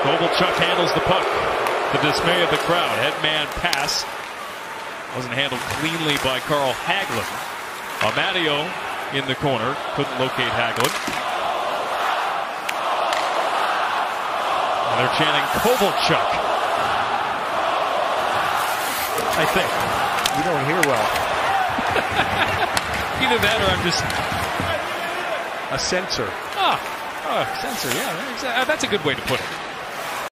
Kovalchuk handles the puck. The dismay of the crowd. Headman pass. Wasn't handled cleanly by Carl Hagelin. Amadio in the corner. Couldn't locate Hagelin. And they're chanting Kovalchuk. I think. You don't hear well. Either that or I'm just a censor. Censor, yeah. That's a good way to put it.